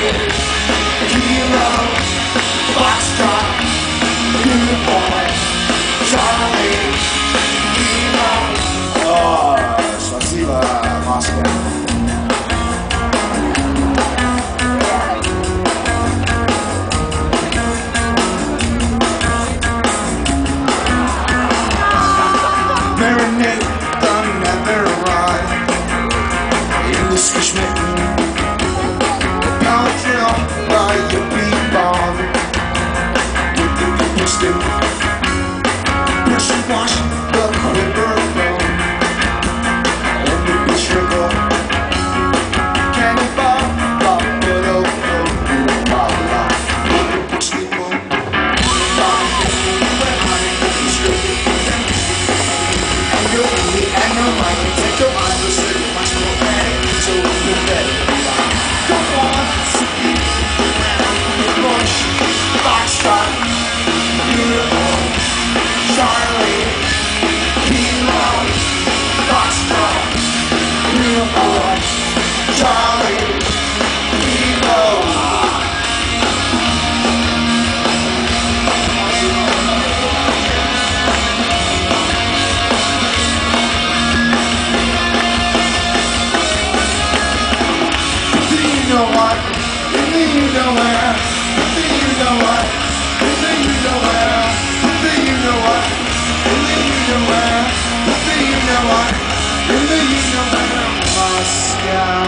Kilo, Foxtrot, Uniform, Charlie, Kilo. Spasiba, Moscow. Marinate the nether rod in the skishmitten. Pound drill by your big bomb with the cooking stick. Pressure wash the quiver bone and the bitch sugar. Cannonball, bop, but oh, bop, bop. Put the push me boom. Bop, when honey, cookies, sugar. And no mind, take the mind, we'll say much more panic, so we're ready. Come on, Suki, Bush, Foxtrot, Uniform, Charlie, Kilo, Foxtrot, Uniform, Charlie, Kilo. You know what? You know where? You know what? You know where? You know what? You know where? You know what? You know where? Moscow.